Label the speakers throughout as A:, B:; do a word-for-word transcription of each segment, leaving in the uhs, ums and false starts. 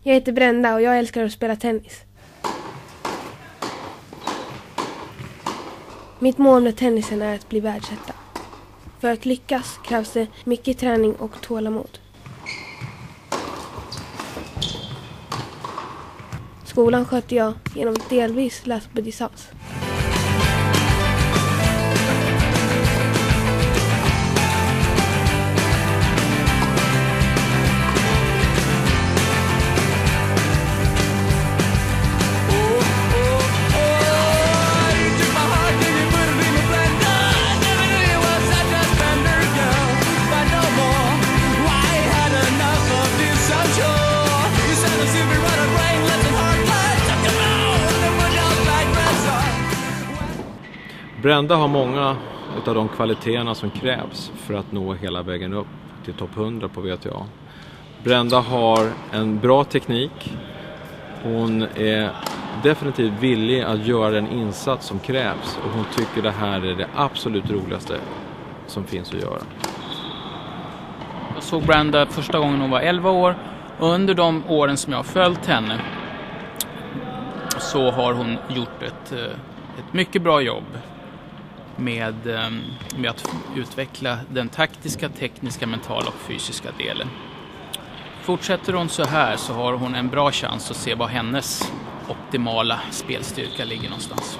A: Jag heter Brenda och jag älskar att spela tennis. Mitt mål med tennisen är att bli världsetta. För att lyckas krävs det mycket träning och tålamod. Skolan sköter jag genom att delvis läsa på distans.
B: Brenda har många av de kvaliteterna som krävs för att nå hela vägen upp till topp hundra på V T A. Brenda har en bra teknik. Hon är definitivt villig att göra den insats som krävs och hon tycker det här är det absolut roligaste som finns att göra.
C: Jag såg Brenda första gången hon var elva år och under de åren som jag har följt henne så har hon gjort ett, ett mycket bra jobb med, med att utveckla den taktiska, tekniska, mentala och fysiska delen. Fortsätter hon så här så har hon en bra chans att se var hennes optimala spelstyrka ligger någonstans.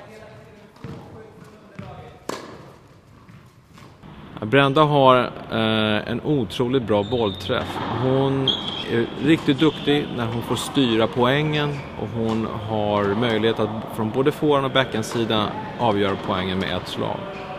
B: Brenda har eh, en otroligt bra bollträff. Hon är riktigt duktig när hon får styra poängen och hon har möjlighet att från både forehand och backhand sida avgöra poängen med ett slag.